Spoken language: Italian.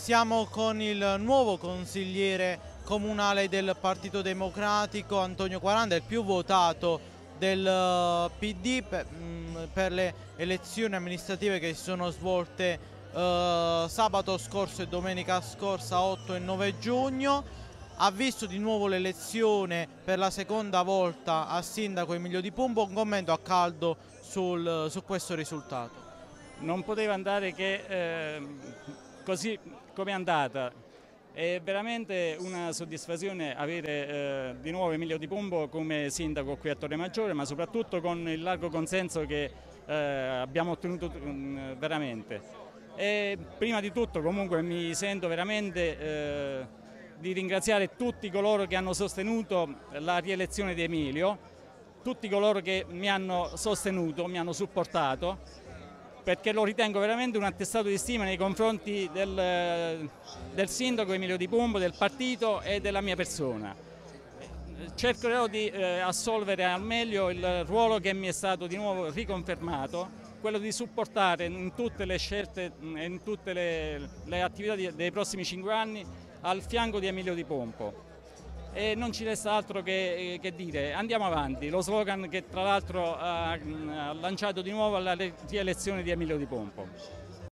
Siamo con il nuovo consigliere comunale del Partito Democratico, Antonio Quaranda, il più votato del PD per le elezioni amministrative che si sono svolte sabato scorso e domenica scorsa 8 e 9 giugno. Ha visto di nuovo l'elezione per la seconda volta a sindaco Emilio Di Pumbo. Un commento a caldo su questo risultato. Non poteva andare che così come è andata. È veramente una soddisfazione avere di nuovo Emilio Di Pumbo come sindaco qui a Torre Maggiore, ma soprattutto con il largo consenso che abbiamo ottenuto veramente. E prima di tutto comunque mi sento veramente di ringraziare tutti coloro che hanno sostenuto la rielezione di Emilio, tutti coloro che mi hanno sostenuto, mi hanno supportato, perché lo ritengo veramente un attestato di stima nei confronti del sindaco Emilio Di Pumbo, del partito e della mia persona. Cercherò di assolvere al meglio il ruolo che mi è stato di nuovo riconfermato, quello di supportare in tutte le scelte e in tutte le attività dei prossimi 5 anni al fianco di Emilio Di Pumbo. E non ci resta altro che dire, andiamo avanti, lo slogan che tra l'altro ha lanciato di nuovo alla rielezione di Emilio Di Pumbo.